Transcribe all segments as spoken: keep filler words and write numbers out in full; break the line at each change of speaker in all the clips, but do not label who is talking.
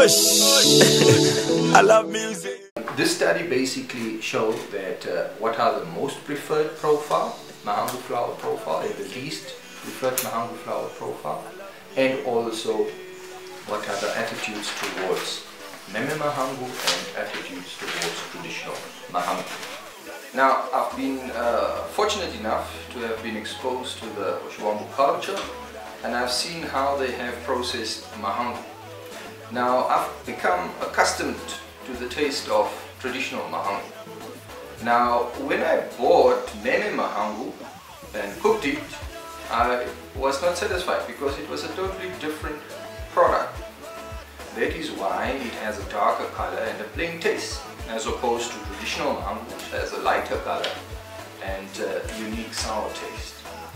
I love music.
This study basically showed that uh, what are the most preferred profile, Mahangu flower profile, and the least preferred Mahangu flower profile, and also what are the attitudes towards Meme Mahangu and attitudes towards traditional Mahangu. Now, I've been uh, fortunate enough to have been exposed to the Oshiwambu culture, and I've seen how they have processed Mahangu. Now, I've become accustomed to the taste of traditional Mahangu. Now, when I bought Meme Mahangu and cooked it, I was not satisfied because it was a totally different product. That is why it has a darker color and a plain taste, as opposed to traditional Mahangu, which has a lighter color and uh, unique sour taste.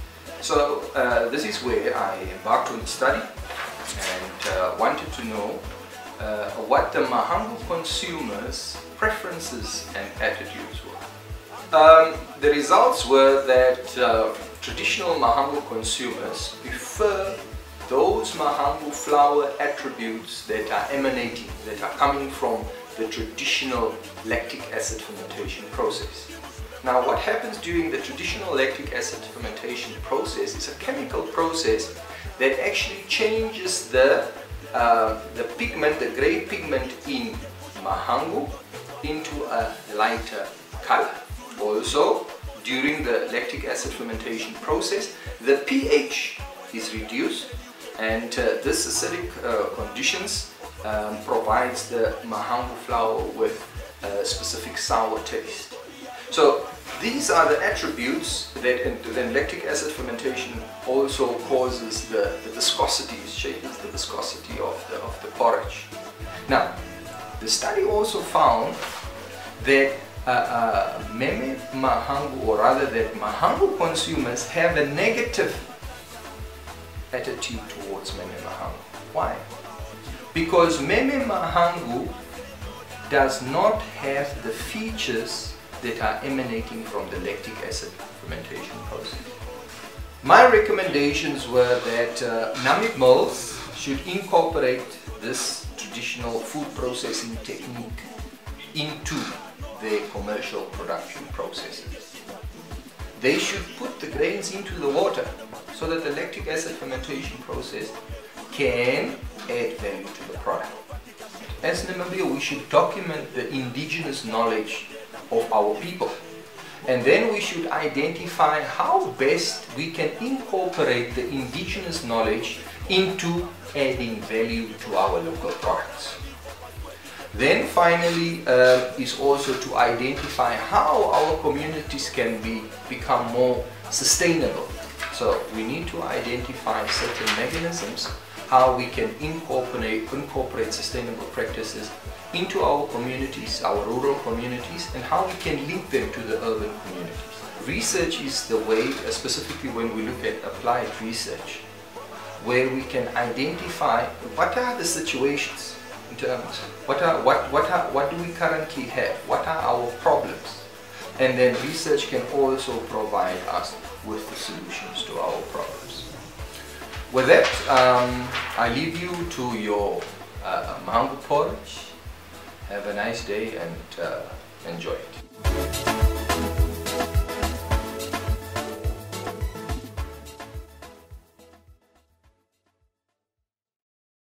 So uh, this is where I embarked on the study and uh, wanted to know uh, what the Mahangu consumers' preferences and attitudes were. Um, the results were that uh, traditional Mahangu consumers prefer those Mahangu flower attributes that are emanating, that are coming from the traditional lactic acid fermentation process. Now, what happens during the traditional lactic acid fermentation process is a chemical process that actually changes the, uh, the pigment, the grey pigment in Mahangu into a lighter color. Also, during the lactic acid fermentation process, the pH is reduced, and uh, this acidic uh, conditions um, provides the Mahangu flower with a specific sour taste. So these are the attributes that in, in lactic acid fermentation also causes the, the viscosity, changes the viscosity of the, of the porridge. Now, the study also found that uh, uh, Meme Mahangu, or rather that Mahangu consumers have a negative attitude towards Meme Mahangu. Why? Because Meme Mahangu does not have the features that are emanating from the lactic acid fermentation process. My recommendations were that uh, Namib mills should incorporate this traditional food processing technique into their commercial production processes. They should put the grains into the water so that the lactic acid fermentation process can add value to the product. As Namibia, we should document the indigenous knowledge of our people, and then we should identify how best we can incorporate the indigenous knowledge into adding value to our local products. Then finally uh, is also to identify how our communities can be become more sustainable. So we need to identify certain mechanisms how we can incorporate, incorporate sustainable practices into our communities, our rural communities, and how we can link them to the urban communities. Research is the way, specifically when we look at applied research, where we can identify what are the situations in terms, what are what what are what do we currently have, what are our problems, and then research can also provide us with the solutions to our problems. With that, um, I leave you to your uh, Mahangu porridge. Have a nice day and uh, enjoy.